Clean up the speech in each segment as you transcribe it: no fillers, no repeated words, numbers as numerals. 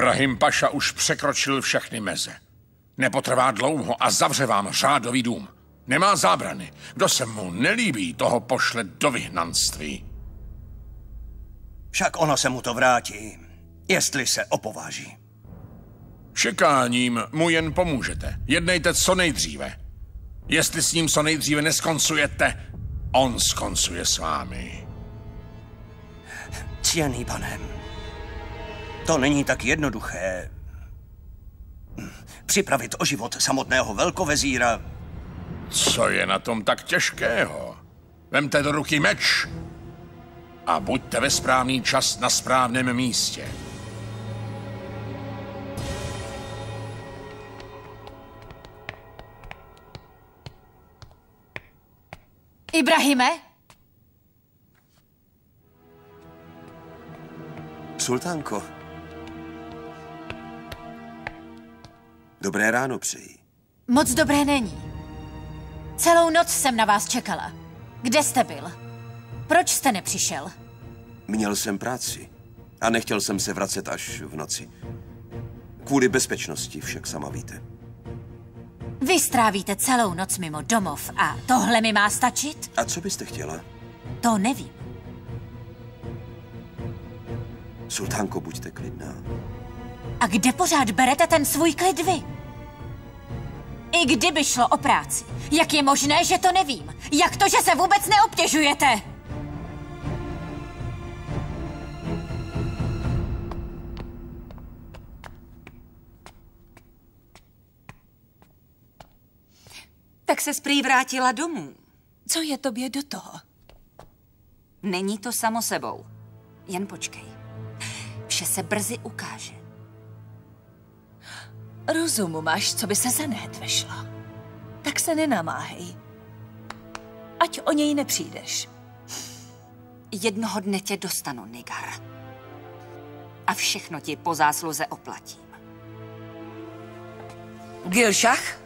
Ibrahim Paša už překročil všechny meze. Nepotrvá dlouho a zavře vám řádový dům. Nemá zábrany. Kdo se mu nelíbí, toho pošle do vyhnanství. Však ono se mu to vrátí, jestli se opováží. Čekáním mu jen pomůžete. Jednejte co nejdříve. Jestli s ním co nejdříve neskoncujete, on skoncuje s vámi. Ctěný pane, to není tak jednoduché. Připravit o život samotného velkovezíra. Co je na tom tak těžkého? Vemte do ruky meč a buďte ve správný čas na správném místě. Ibrahime? Sultánko. Dobré ráno přeji. Moc dobré není. Celou noc jsem na vás čekala. Kde jste byl? Proč jste nepřišel? Měl jsem práci a nechtěl jsem se vracet až v noci. Kvůli bezpečnosti, však sama víte. Vy strávíte celou noc mimo domov a tohle mi má stačit? A co byste chtěla? To nevím. Sultánko, buďte klidná. A kde pořád berete ten svůj klid vy? I kdyby šlo o práci, jak je možné, že to nevím? Jak to, že se vůbec neobtěžujete? Tak se prý vrátila domů. Co je tobě do toho? Není to samo sebou. Jen počkej. Vše se brzy ukáže. Rozumu máš, co by se zanét vešla. Tak se nenamáhej. Ať o něj nepřijdeš. Jednoho dne tě dostanu, Nigar. A všechno ti po zásluze oplatím. Gilšach?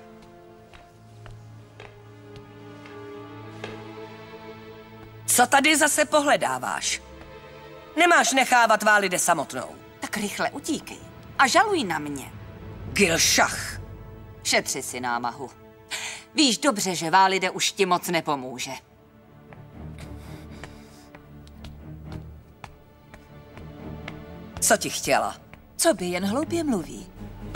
Co tady zase pohledáváš? Nemáš nechávat Válide samotnou. Tak rychle utíkej a žaluj na mě. Gilšach. Šetři si námahu. Víš dobře, že Válide už ti moc nepomůže. Co ti chtěla? Co by jen hloupě mluví?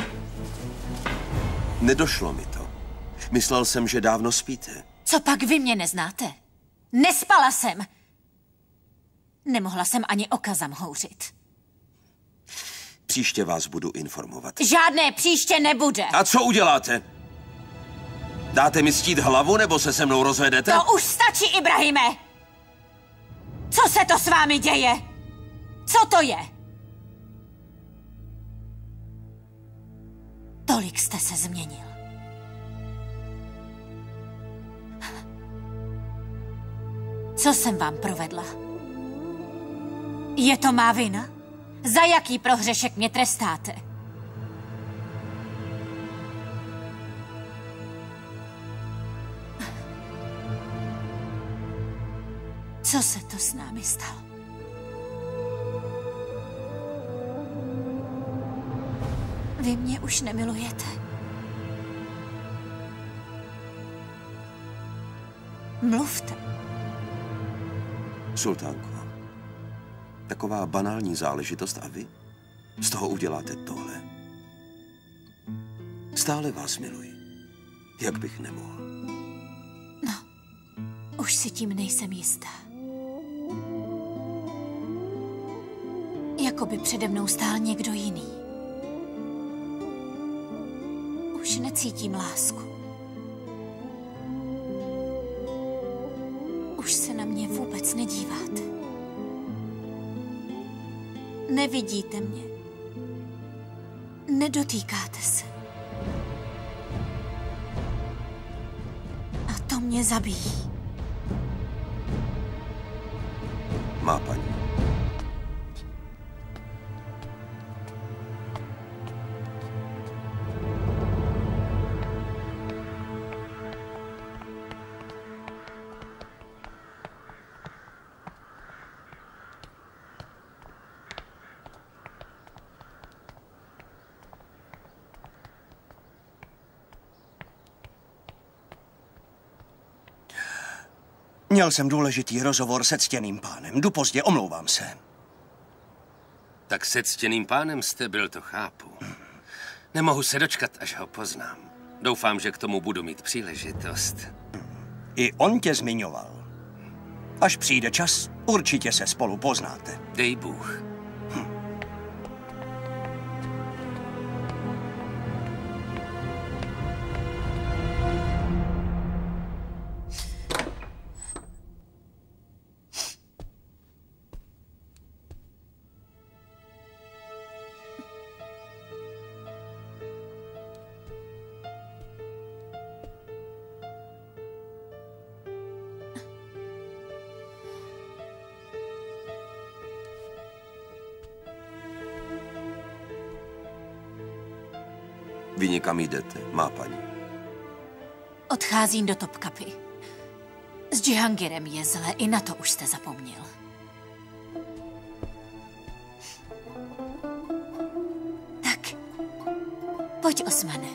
Nedošlo mi to. Myslel jsem, že dávno spíte. Co pak vy mě neznáte? Nespala jsem. Nemohla jsem ani oka zamhouřit. Příště vás budu informovat. Žádné příště nebude. A co uděláte? Dáte mi stít hlavu, nebo se mnou rozvedete? To už stačí, Ibrahime! Co se to s vámi děje? Co to je? Tolik jste se změnil. Co jsem vám provedla? Je to má vina? Za jaký prohřešek mě trestáte? Co se to s námi stalo? Vy mě už nemilujete. Mluvte. Sultánko, taková banální záležitost a vy z toho uděláte tohle. Stále vás miluji. Jak bych nemohl? No, už si tím nejsem jistá. Jako by přede mnou stál někdo jiný. Už necítím lásku. Už se na mě vůbec nedíváte. Nevidíte mě. Nedotýkáte se. A to mě zabíjí. Má paní. Měl jsem důležitý rozhovor se ctěným pánem. Jdu pozdě, omlouvám se. Tak se ctěným pánem jste byl, to chápu. Nemohu se dočkat, až ho poznám. Doufám, že k tomu budu mít příležitost. I on tě zmiňoval. Až přijde čas, určitě se spolu poznáte. Dej Bůh. Vy někam jdete, má paní? Odcházím do Topkapy. S Džihangirem je zle, i na to už jste zapomněl. Tak, pojď, Osmane.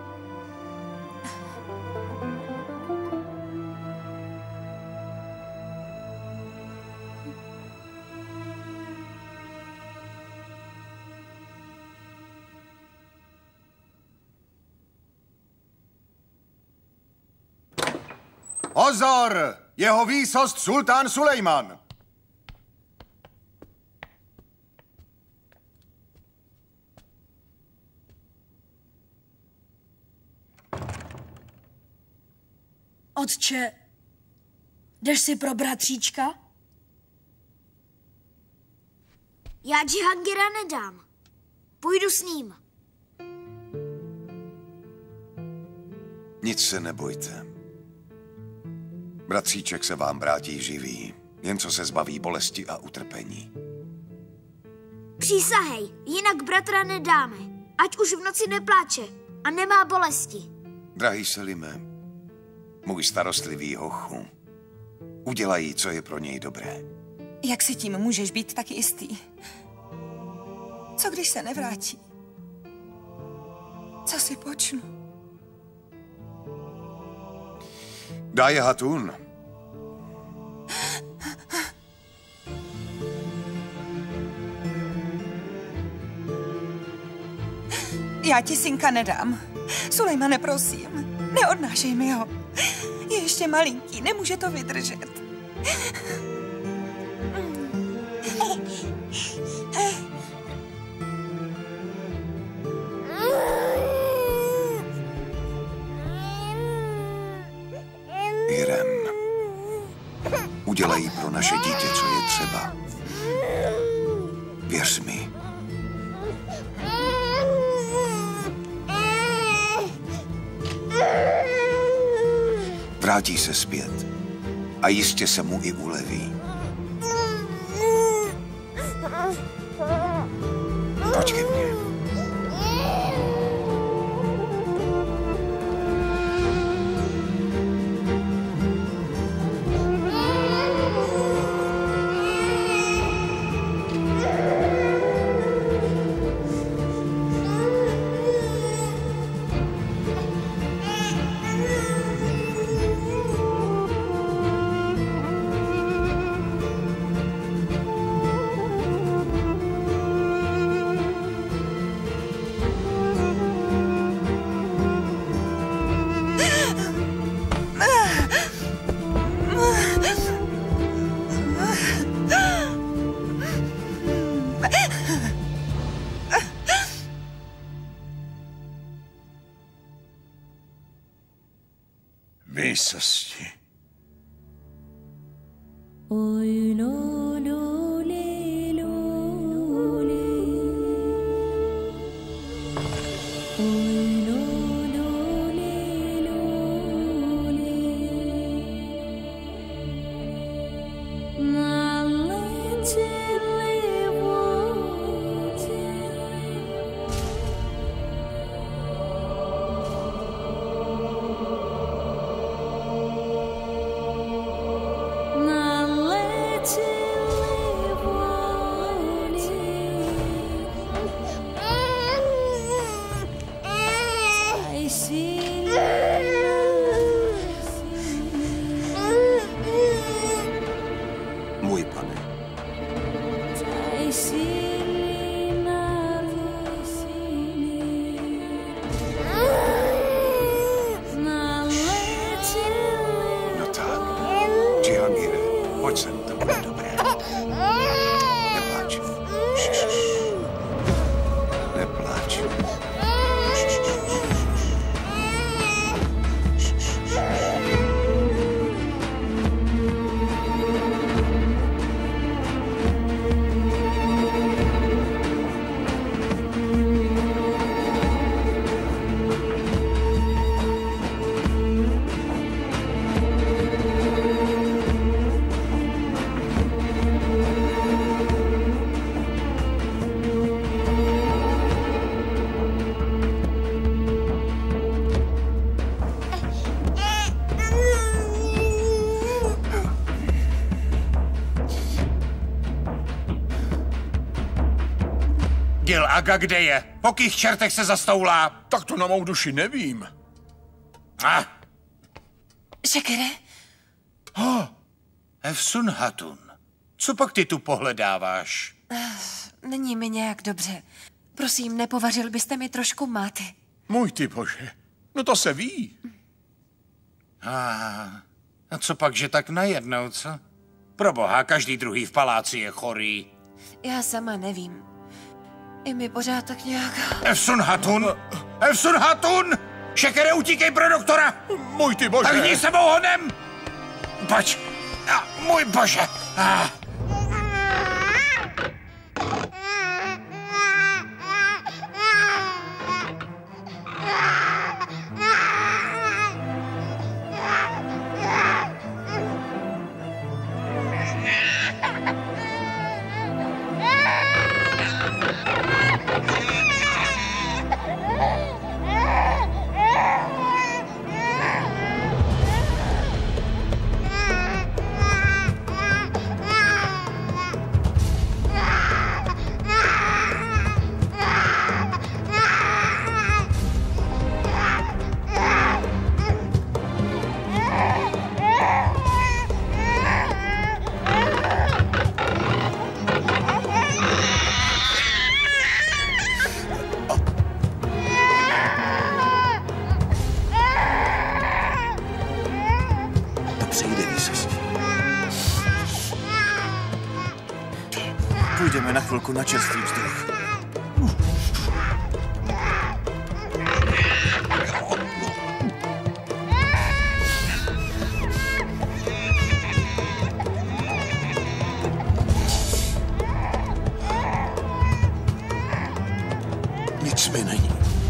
Pozor! Jeho výsost sultán Sulejman! Otče, jdeš si pro bratříčka? Já Džihangira nedám. Půjdu s ním. Nic se nebojte. Bratříček se vám vrátí živý, jen co se zbaví bolesti a utrpení. Přísahej, jinak bratra nedáme. Ať už v noci nepláče a nemá bolesti. Drahý Selime, můj starostlivý hochu, udělají, co je pro něj dobré. Jak si tím můžeš být tak jistý? Co když se nevrátí? Co si počnu? Dáje Hatun. Já ti synka nedám. Sulejmane, prosím, neodnášej mi ho. Je ještě malinký, nemůže to vydržet. Irem, udělají pro naše dítě, co je třeba. Věř mi. Vrátí se zpět a jistě se mu i uleví. Pojď ke mně. Výsosti. Till Gil, Aga kde je? Po kých čertech se zastoulá? Tak to na mou duši nevím. Šekere? Efsun Hatun. Co pak ty tu pohledáváš? Není mi nějak dobře. Prosím, nepovařil byste mi trošku máty? Můj ty bože, no to se ví. A co pak, že tak najednou, co? Proboha, každý druhý v paláci je chorý. Já sama nevím. I mi pořád tak nějak... Efsun Hatun! Efsun Hatun! Šekere, utíkej pro doktora! Můj ty bože! Tak hní sebou honem! Pojď! Můj bože! Půjdeme na chvilku na čerstvý vzduch. Nic mi není.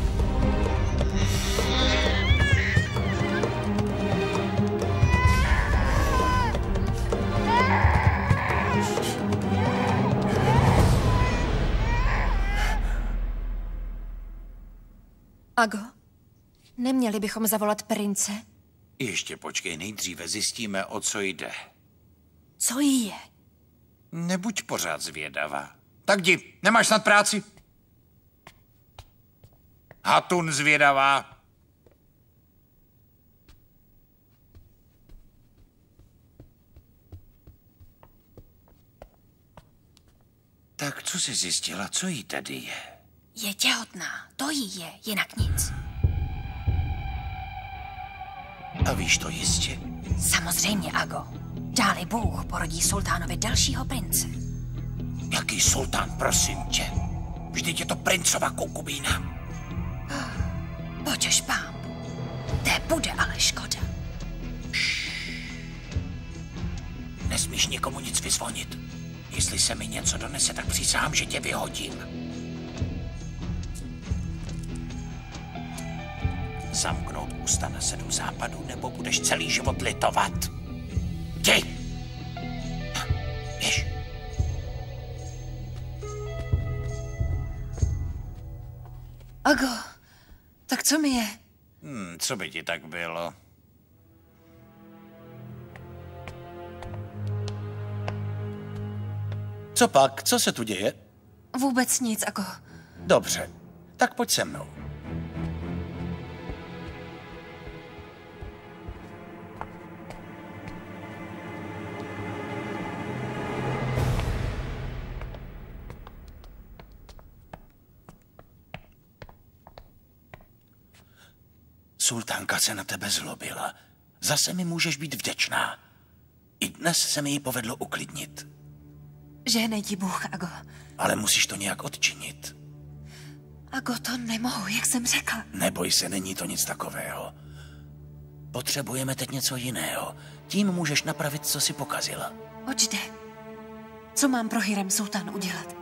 Ago, neměli bychom zavolat prince? Ještě počkej, nejdříve zjistíme, o co jde. Co jí je? Nebuď pořád zvědavá. Tak jdi, nemáš snad práci? Hatun zvědavá. Tak co jsi zjistila, co jí tady je? Je těhotná, to jí je, jinak nic. A víš to jistě? Samozřejmě, Ago. Dáli Bůh porodí sultánovi dalšího prince. Jaký sultán, prosím tě? Vždyť je to princova konkubína. Potěš pán. Té bude ale škoda. Nesmíš nikomu nic vyzvonit. Jestli se mi něco donese, tak přísahám, že tě vyhodím. Zamknout ústa na 7 západů, nebo budeš celý život litovat. Jdi! Běž. Ago, tak co mi je? Co by ti tak bylo? Co pak? Co se tu děje? Vůbec nic, Ago. Dobře, tak pojď se mnou. Sultánka se na tebe zlobila. Zase mi můžeš být vděčná. I dnes se mi ji povedlo uklidnit. Žehnej ti Bůh, Ago. Ale musíš to nějak odčinit. Ago, to nemohu, jak jsem řekla. Neboj se, není to nic takového. Potřebujeme teď něco jiného. Tím můžeš napravit, co si pokazila. Oč jde? Co mám pro Hírem Sultán udělat?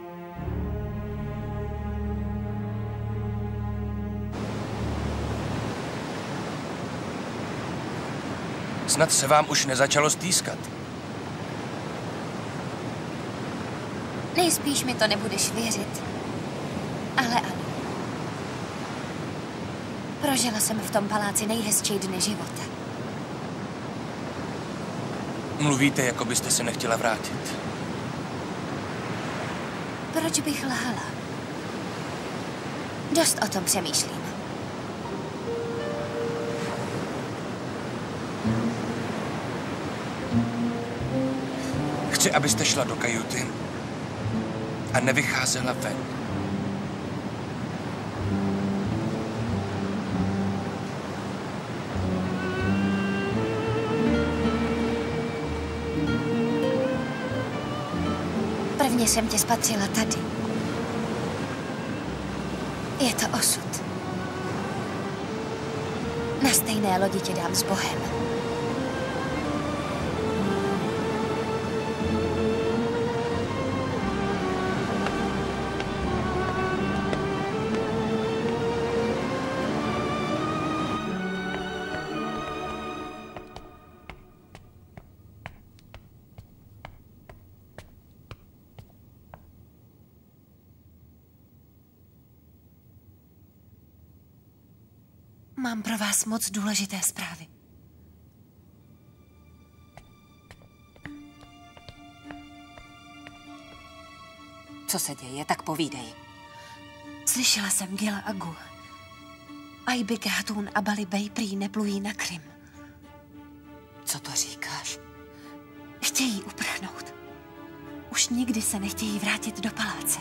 Snad se vám už nezačalo stýskat. Nejspíš mi to nebudeš věřit. Ale ano. Prožila jsem v tom paláci nejhezčí dny života. Mluvíte, jako byste se nechtěla vrátit. Proč bych lhala? Dost o tom přemýšlím. Chci, abyste šla do kajuty a nevycházela ven. Prvně jsem tě spatřila tady. Je to osud. Na stejné lodi tě dám s Bohem. Mám pro vás moc důležité zprávy. Co se děje, tak povídej. Slyšela jsem Gila Agu. Aibike Hatun a Bali Bey prý neplují na Krym. Co to říkáš? Chtějí uprchnout. Už nikdy se nechtějí vrátit do paláce.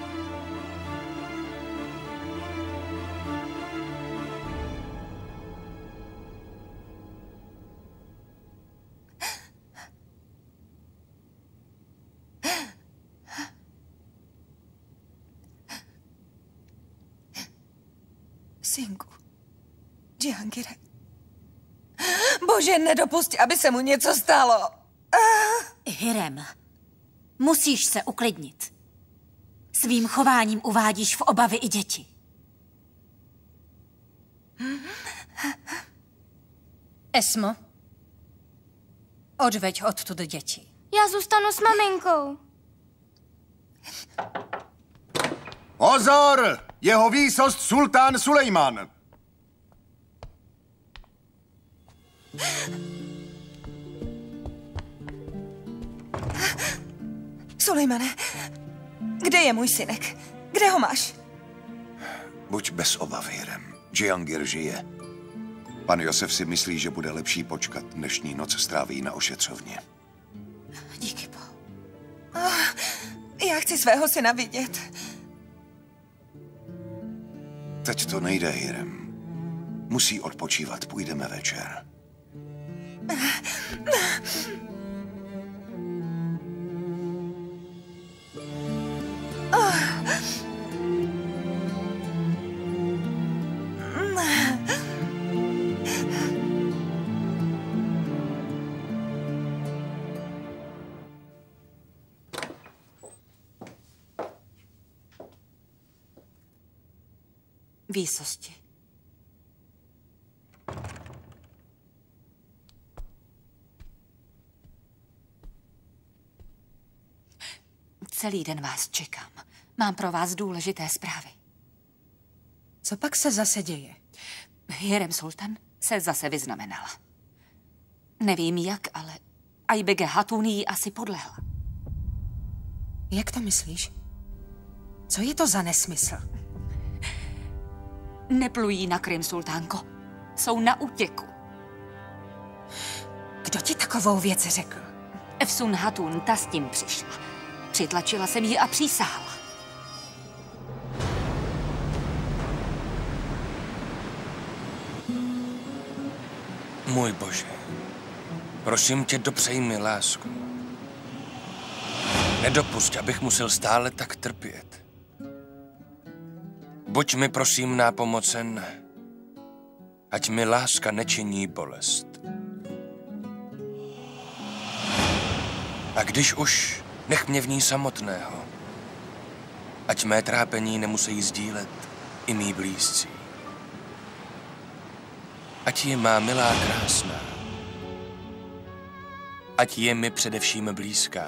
Synku, Džihangire. Bože, nedopusť, aby se mu něco stalo. Hirem, musíš se uklidnit. Svým chováním uvádíš v obavy i děti. Esmo, odveď odtud děti. Já zůstanu s maminkou. Pozor! Jeho výsost sultán Sulejman. Sulejmane, kde je můj synek? Kde ho máš? Buď bez obavy, Hirem. Džihangir žije. Pan Josef si myslí, že bude lepší počkat. Dnešní noc stráví na ošetřovně. Díky Bohu. Já chci svého syna vidět. Teď to nejde, Hirem. Musí odpočívat. Půjdeme večer. Výsosti. Celý den vás čekám. Mám pro vás důležité zprávy. Co pak se zase děje? Hirem Sultan se zase vyznamenala. Nevím jak, ale Aibike Hatun jí asi podlehla. Jak to myslíš? Co je to za nesmysl? Neplují na Krym, sultánko. Jsou na útěku. Kdo ti takovou věc řekl? Efsun Hatun, ta s tím přišla. Přitlačila jsem ji a přísáhla. Můj Bože, prosím tě, dopřej mi lásku. Nedopusť, abych musel stále tak trpět. Buď mi prosím nápomocen, ať mi láska nečiní bolest. A když už, nech mě v ní samotného, ať mé trápení nemusí sdílet i mý blízcí. Ať je má milá krásná, ať je mi především blízká.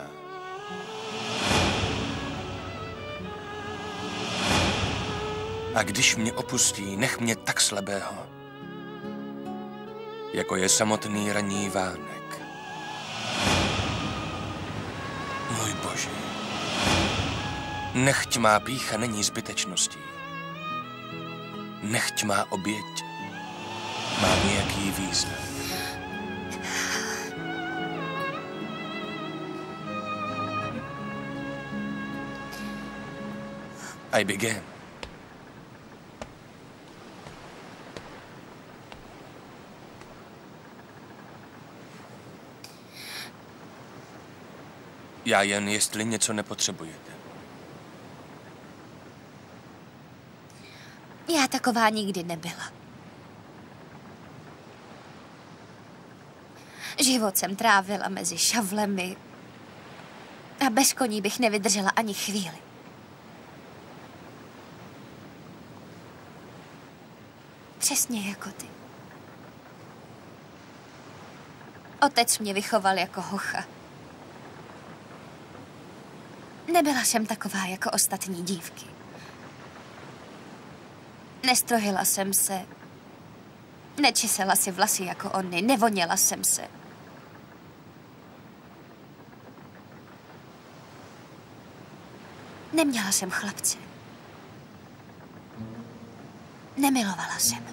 A když mě opustí, nech mě tak slabého, jako je samotný ranní vánek. Můj Bože, nechť má pýcha není zbytečností. Nechť má oběť má nějaký význam. Aibige. Já jen, jestli něco nepotřebujete. Já taková nikdy nebyla. Život jsem trávila mezi šavlemi a bez koní bych nevydržela ani chvíli. Přesně jako ty. Otec mě vychoval jako hocha. Nebyla jsem taková jako ostatní dívky. Nestrojila jsem se, nečesela si vlasy jako ony, nevoněla jsem se. Neměla jsem chlapce. Nemilovala jsem.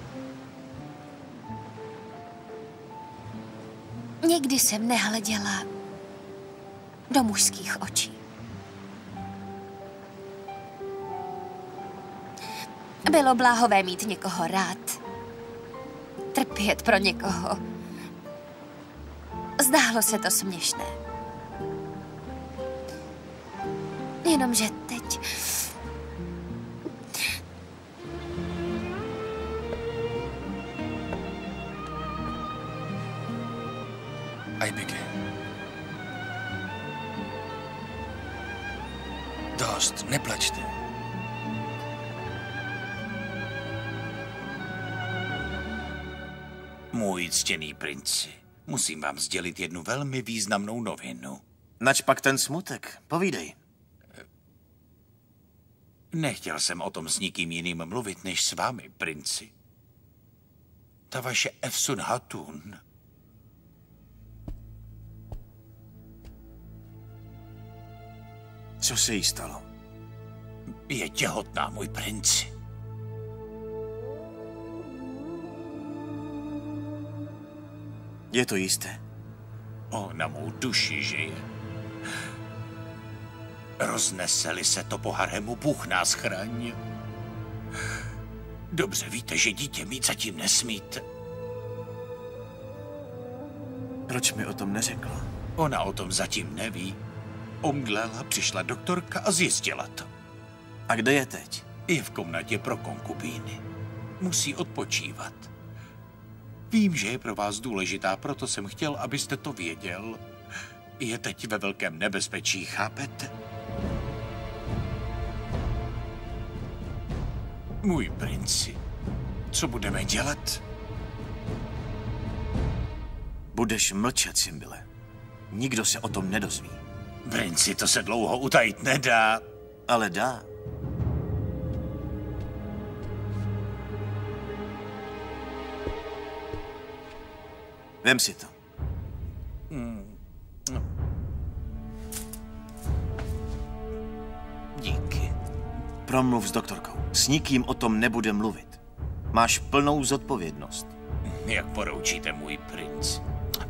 Nikdy jsem nehleděla do mužských očí. Bylo bláhové mít někoho rád. Trpět pro někoho. Zdálo se to směšné. Jenomže teď... Aibige. Dost, neplačte. Můj ctěný princi, musím vám sdělit jednu velmi významnou novinu. Nač pak ten smutek? Povídej. Nechtěl jsem o tom s nikým jiným mluvit, než s vámi, princi. Ta vaše Efsun Hatun... Co se jí stalo? Je těhotná, můj princi. Je to jisté? O, na mou duši žije. Rozneseli se to po haremu, Bůh nás chraň. Dobře víte, že dítě mít zatím nesmíte. Proč mi o tom neřekla? Ona o tom zatím neví. Omdlela, přišla doktorka a zjistila to. A kde je teď? Je v komnatě pro konkubíny. Musí odpočívat. Vím, že je pro vás důležitá, proto jsem chtěl, abyste to věděl. Je teď ve velkém nebezpečí, chápete? Můj princi, co budeme dělat? Budeš mlčet, Simbyle. Nikdo se o tom nedozví. Princi, to se dlouho utajit nedá. Ale dá. Vem si to. Díky. Promluv s doktorkou. S nikým o tom nebude mluvit. Máš plnou zodpovědnost. Jak poroučíte, můj princ.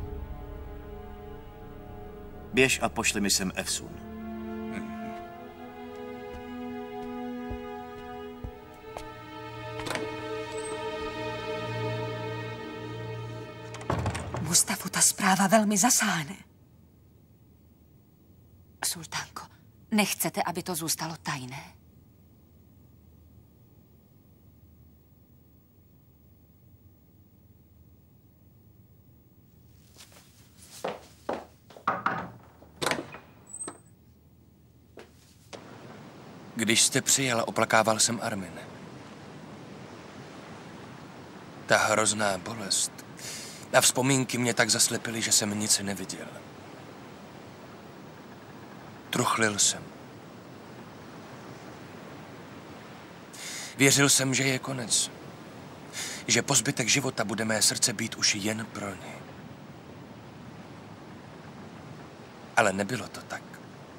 Běž a pošli mi sem Efsun. Mustafu ta zpráva velmi zasáhne. Sultánko, nechcete, aby to zůstalo tajné? Když jste přijela, oplakával jsem Armine. Ta hrozná bolest a vzpomínky mě tak zaslepily, že jsem nic neviděl. Truchlil jsem. Věřil jsem, že je konec. Že po zbytek života bude mé srdce být už jen pro ně. Ale nebylo to tak.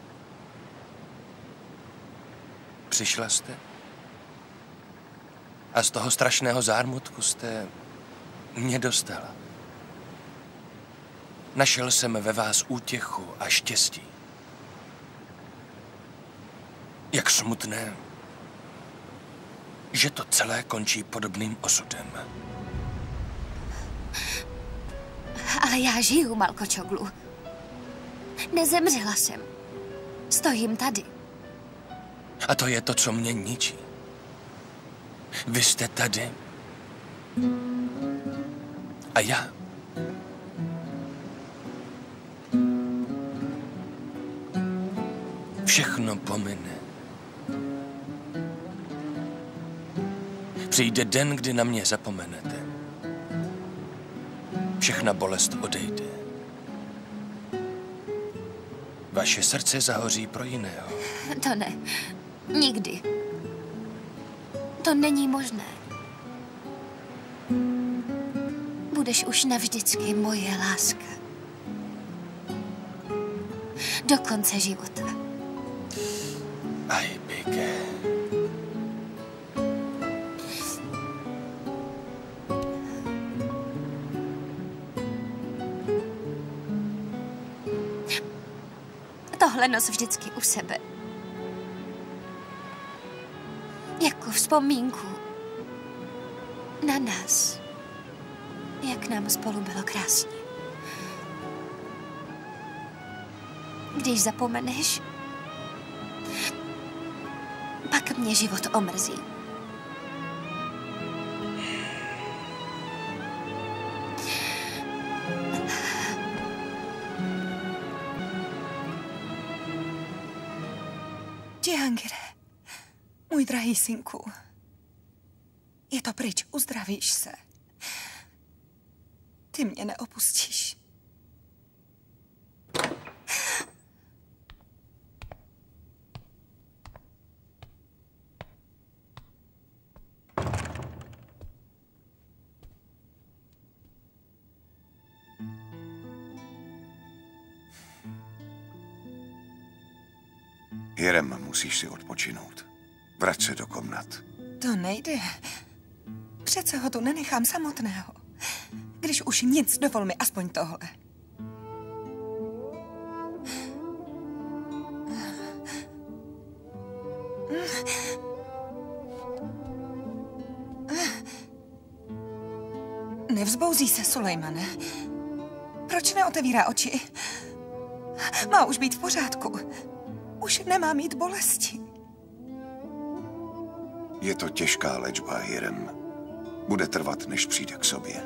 Přišla jste A z toho strašného zármutku jste mě dostala. Našel jsem ve vás útěchu a štěstí. Jak smutné, že to celé končí podobným osudem. Ale já žiju, Malkočoglu. Nezemřela jsem. Stojím tady. A to je to, co mě ničí. Vy jste tady. A já. Všechno pomine. Přijde den, kdy na mě zapomenete. Všechna bolest odejde. Vaše srdce zahoří pro jiného. To ne. Nikdy. To není možné. Budeš už navždycky moje láska. Do konce života. Aibige. Tohle nos vždycky u sebe. Jako vzpomínku na nás. Jak nám spolu bylo krásně. Když zapomeneš, pak mě život omrzí. Jehangire, můj drahý synku, je to pryč, uzdravíš se. Ty mě neopustíš. Hirem, musíš si odpočinout. Vrať se do komnat. To nejde. Přece ho tu nenechám samotného. Když už nic, dovol mi aspoň tohle. Nevzbouzí se, Sulejmane. Proč neotevírá oči? Má už být v pořádku. Už nemá mít bolesti. Je to těžká léčba, Hirem. Bude trvat, než přijde k sobě.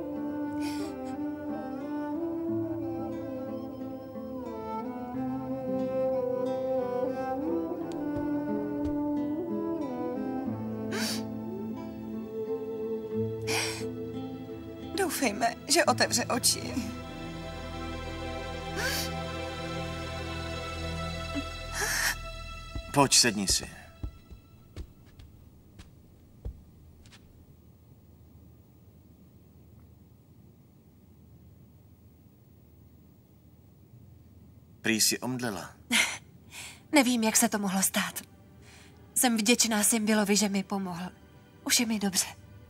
Doufejme, že otevře oči. Pojď, sedni si. Prý si omdlela. Nevím, jak se to mohlo stát. Jsem vděčná Symbilovi, že mi pomohl. Už je mi dobře.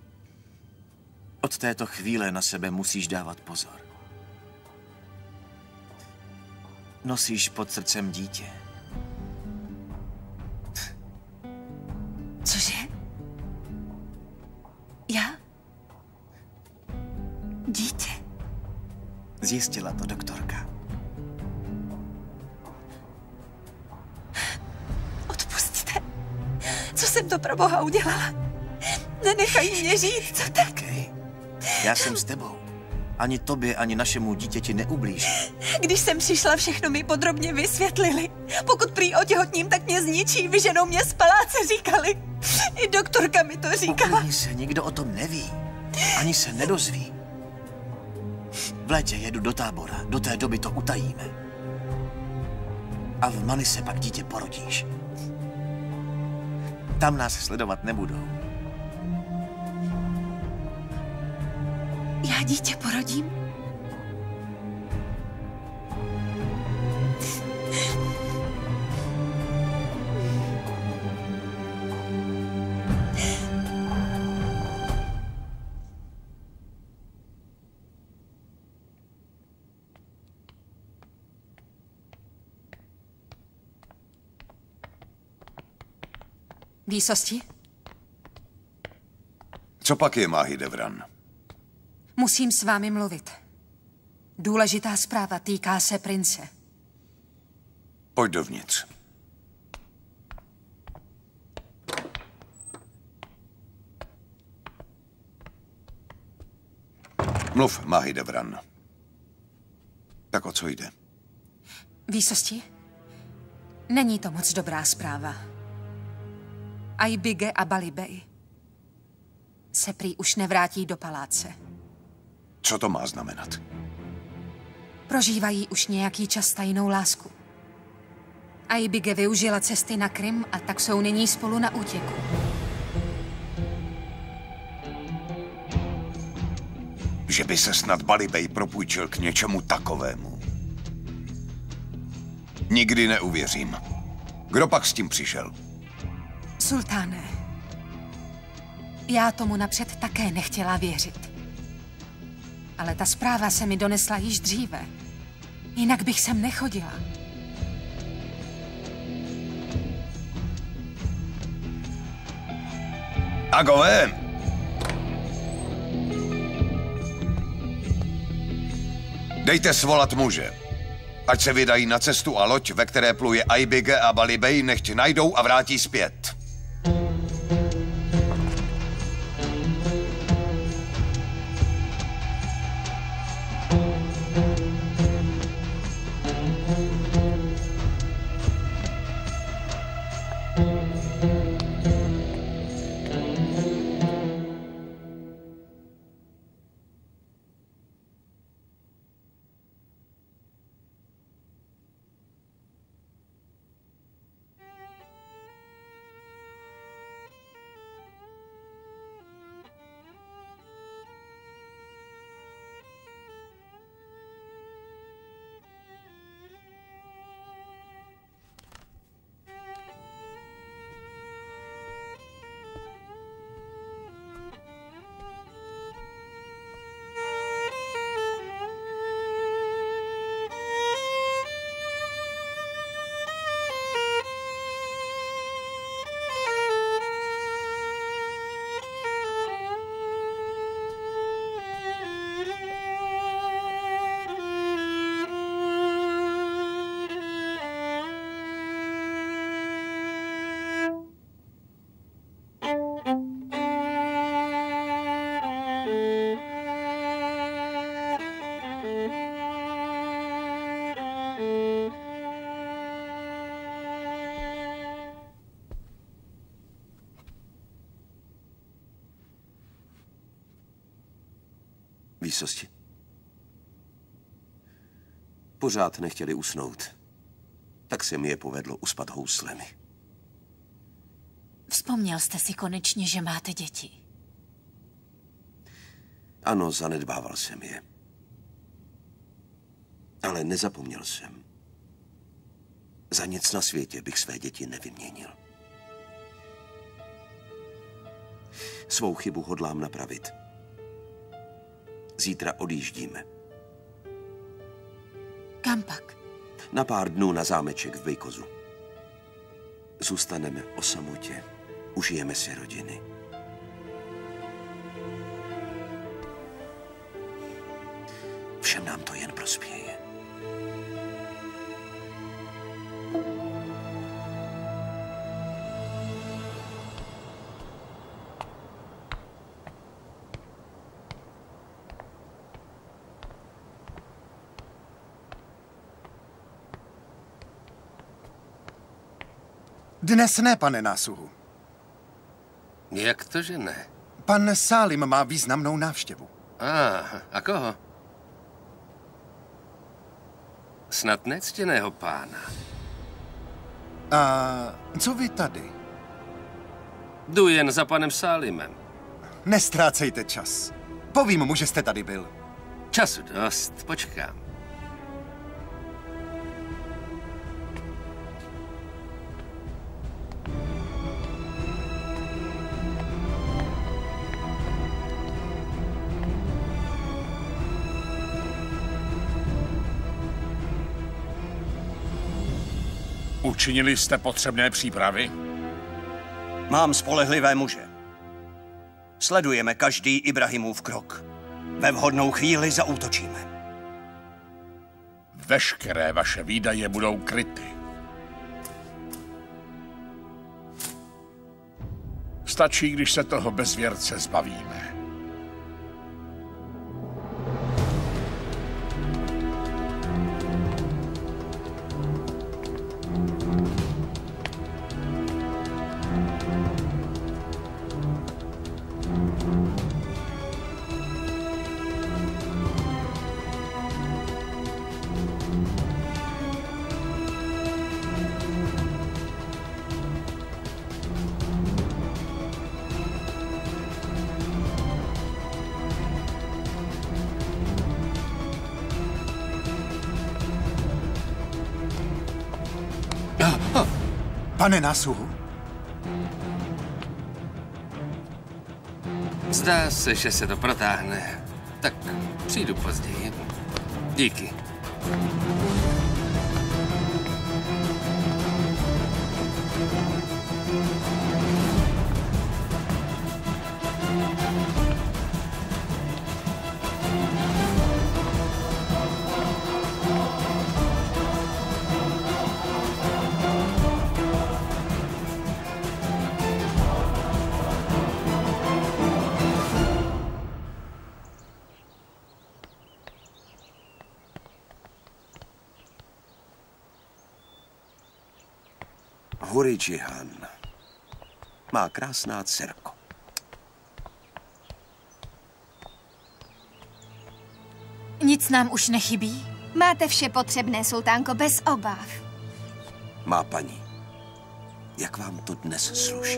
Od této chvíle na sebe musíš dávat pozor. Nosíš pod srdcem dítě. Cože? Já? Dítě? Zjistila to doktorka. Odpusťte. Co jsem to pro Boha udělala? Nenechají mě žít, co tak? Okay. Já jsem s tebou. Ani tobě, ani našemu dítěti neublíží. Když jsem přišla, všechno mi podrobně vysvětlili. Pokud prý otěhotním, tak mě zničí, vyženou mě z paláce, říkali. I doktorka mi to říkala. Uklidni se, nikdo o tom neví. Ani se nedozví. V létě jedu do Tábora, do té doby to utajíme. A v Manise pak dítě porodíš. Tam nás sledovat nebudou. Já dítě porodím? Výsosti? Co pak je Mahidevran? Musím s vámi mluvit. Důležitá zpráva týká se prince. Pojď dovnitř. Mluv, Mahidevran. Tak o co jde? Výsosti? Není to moc dobrá zpráva. Aibige a Balibej se prý už nevrátí do paláce. Co to má znamenat? Prožívají už nějaký čas tajnou lásku. Aibige využila cesty na Krym a tak jsou nyní spolu na útěku. Že by se snad Balibej propůjčil k něčemu takovému. Nikdy neuvěřím. Kdo pak s tím přišel? Sultáne, já tomu napřed také nechtěla věřit. Ale ta zpráva se mi donesla již dříve. Jinak bych sem nechodila. Agové! Dejte svolat muže. Ať se vydají na cestu a loď, ve které pluje Aibige a Balibej, nechť najdou a vrátí zpět. Výsosti. Pořád nechtěli usnout. Tak se mi je povedlo uspat houslemi. Vzpomněl jste si konečně, že máte děti. Ano, zanedbával jsem je. Ale nezapomněl jsem. Za nic na světě bych své děti nevyměnil. Svou chybu hodlám napravit. Zítra odjíždíme. Kam pak? Na pár dnů na zámeček v Bejkozu. Zůstaneme o samotě. Užijeme si rodiny. Všem nám to jen prospěje. Dnes ne, pane Násuhu. Jak to, že ne? Pan Sálim má významnou návštěvu. A koho? Snad nectěného pána. A co vy tady? Jdu jen za panem Sálimem. Nestrácejte čas. Povím mu, že jste tady byl. Času dost, počkám. Učinili jste potřebné přípravy? Mám spolehlivé muže. Sledujeme každý Ibrahimův krok. Ve vhodnou chvíli zaútočíme. Veškeré vaše výdaje budou kryty. Stačí, když se toho bezvěrce zbavíme. Pane Násuhu. Zdá se, že se to protáhne. Tak přijdu později. Díky. Hurry Džihan. Má krásná dcerko. Nic nám už nechybí? Máte vše potřebné, sultánko, bez obav. Má paní, jak vám to dnes sluší?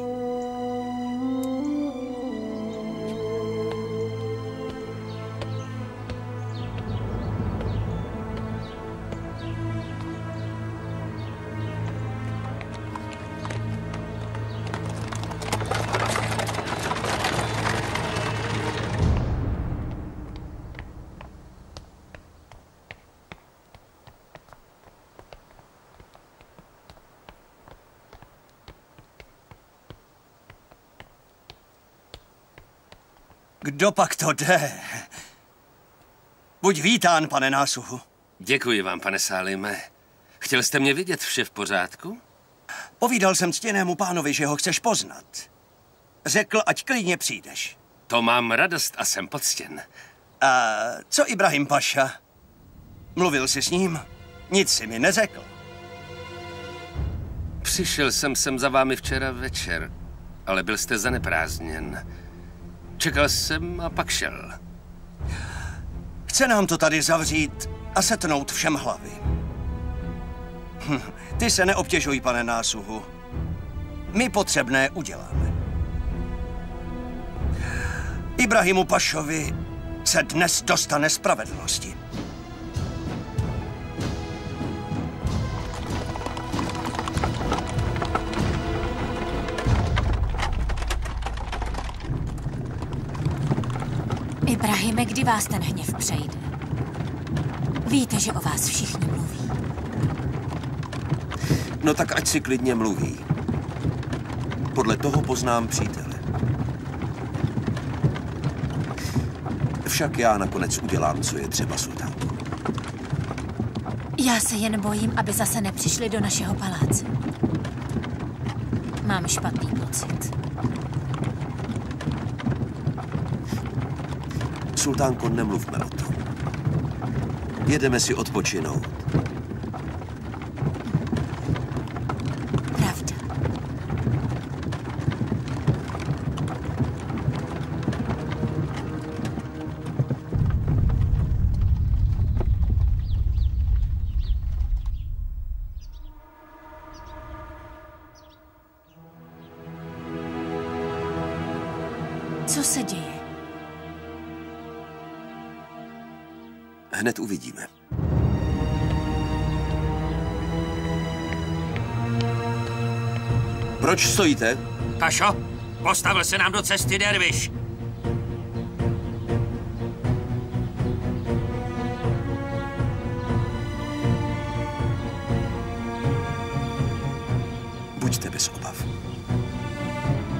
Kdo pak to jde? Buď vítán, pane Násuhu. Děkuji vám, pane Sálime. Chtěl jste mě vidět, vše v pořádku? Povídal jsem ctěnému pánovi, že ho chceš poznat. Řekl, ať klidně přijdeš. To mám radost a jsem poctěn. A co Ibrahim Paša? Mluvil jsi s ním? Nic si mi neřekl. Přišel jsem sem za vámi včera večer, ale byl jste zaneprázdněn. Čekal jsem a pak šel. Chce nám to tady zavřít a setnout všem hlavy. Ty se neobtěžuj, pane Násuhu. My potřebné uděláme. Ibrahimu Pašovi se dnes dostane spravedlnosti. Ibrahime, kdy vás ten hněv přejde? Víte, že o vás všichni mluví. No tak ať si klidně mluví. Podle toho poznám přítele. Však já nakonec udělám, co je třeba, sultánko. Já se jen bojím, aby zase nepřišli do našeho paláce. Mám špatný pocit. Sultánko, nemluvme o tom. Jedeme si odpočinout. Pravda. Co se děje? Hned uvidíme. Proč stojíte? Pašo, postavil se nám do cesty derviš. Buďte bez obav.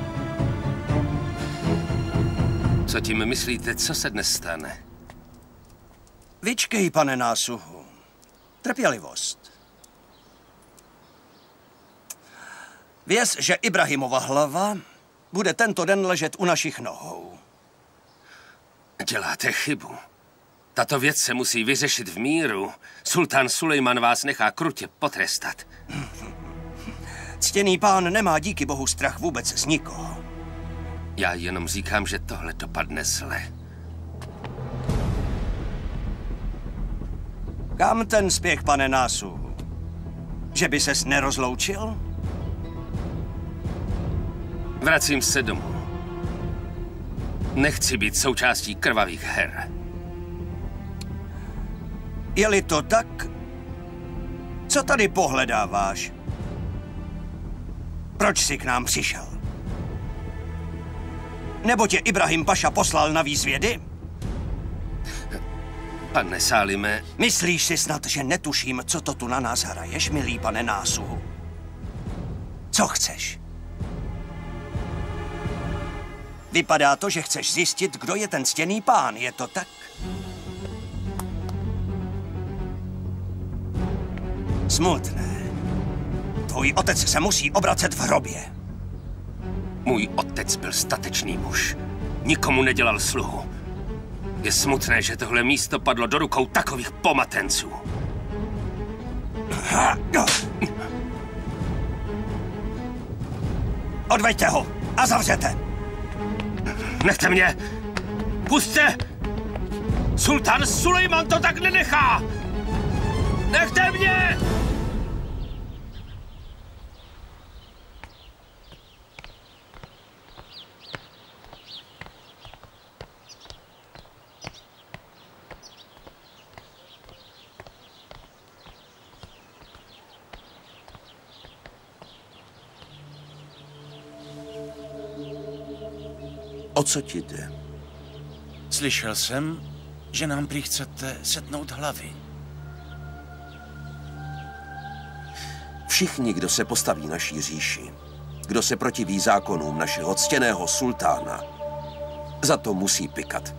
Co tím myslíte, co se dnes stane? Vyčkej, pane Násuhu. Trpělivost. Věz, že Ibrahimova hlava bude tento den ležet u našich nohou. Děláte chybu. Tato věc se musí vyřešit v míru. Sultán Sulejman vás nechá krutě potrestat. Ctěný pán nemá díky bohu strach vůbec z nikoho. Já jenom říkám, že tohle dopadne zle. Kam ten spěch, pane Násuhu? Že by ses nerozloučil? Vracím se domů. Nechci být součástí krvavých her. Je-li to tak, co tady pohledáváš? Proč jsi k nám přišel? Nebo tě Ibrahim Paša poslal na výzvědy? Pane Sálime... Myslíš si snad, že netuším, co to tu na nás hraješ, milý pane Násuhu? Co chceš? Vypadá to, že chceš zjistit, kdo je ten ctěný pán, je to tak? Smutné. Tvůj otec se musí obracet v hrobě. Můj otec byl statečný muž. Nikomu nedělal sluhu. Je smutné, že tohle místo padlo do rukou takových pomatenců. Odveďte ho a zavřete. Nechte mě! Pusťte! Sultán Sulejman to tak nenechá! Nechte mě! O co ti jde? Slyšel jsem, že nám prý chcete setnout hlavy. Všichni, kdo se postaví naší říši, kdo se protiví zákonům našeho ctěného sultána, za to musí pykat.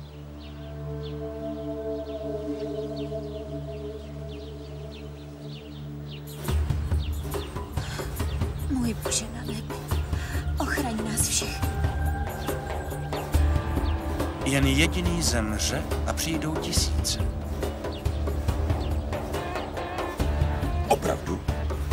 Můj Bože na nebi, ochraň nás všech. Jen jediný zemře a přijdou tisíce. Opravdu?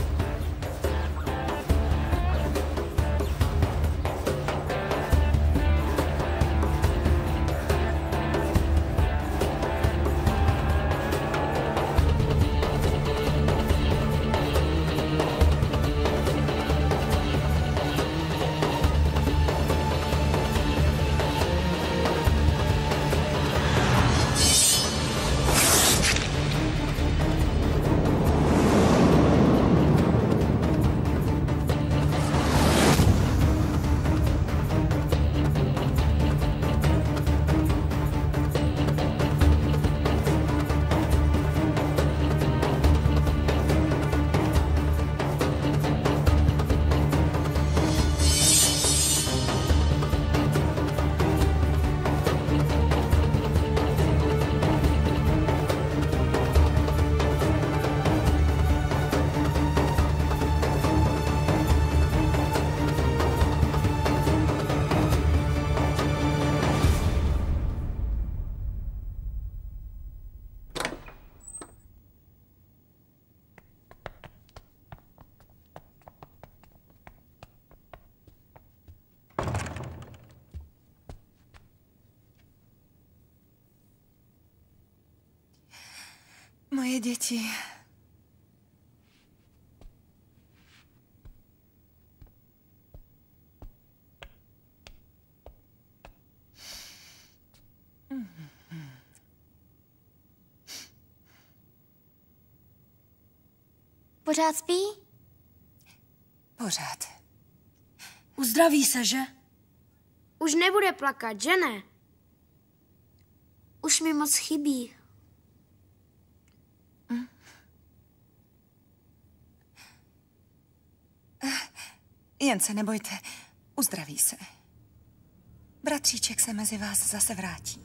Moje děti. Pořád spí? Pořád. Uzdraví se, že? Už nebude plakat, že ne? Už mi moc chybí. Jen se nebojte, uzdraví se. Bratříček se mezi vás zase vrátí.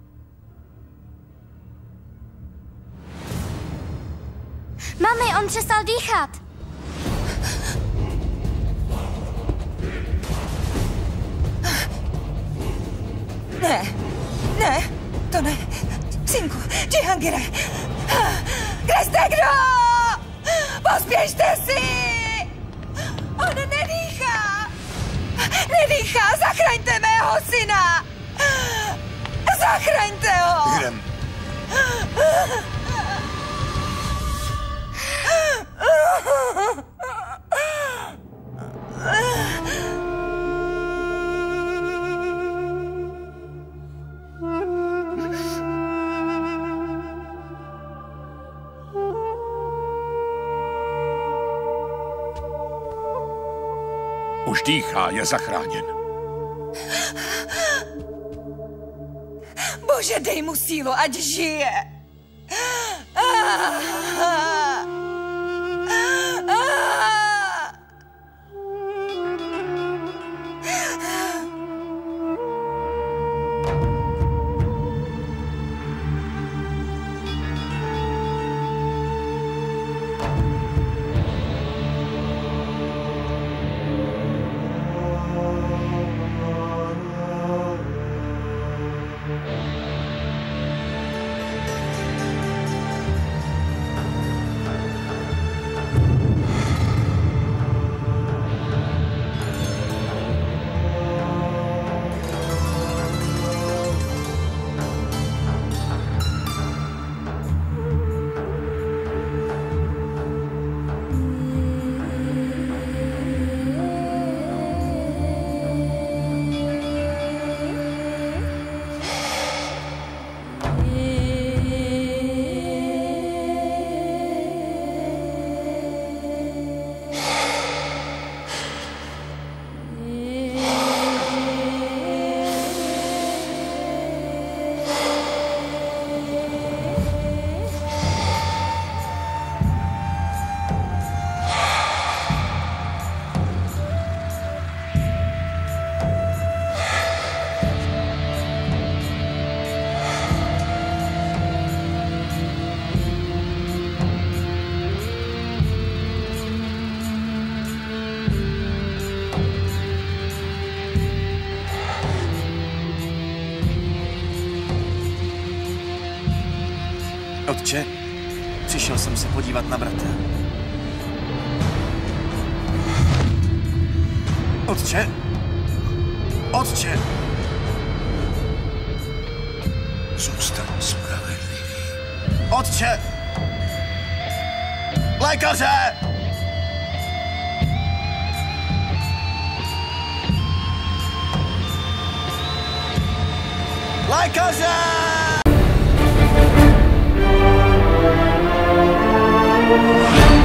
Mami, on přestal dýchat. Ne, to ne. Synku, Jihangire! Kde jste, kdo? Pospěšte si! On nedýchá! Nedýchá! Zachraňte mého syna! Zachraňte ho! Jdem. Už dýchá, je zachráněn. Bože, dej mu sílu, ať žije! Otče, přišel jsem se podívat na bratra. Otče! Otče! Zůstal spravedlivý. Otče! Lékaře! Lékaře!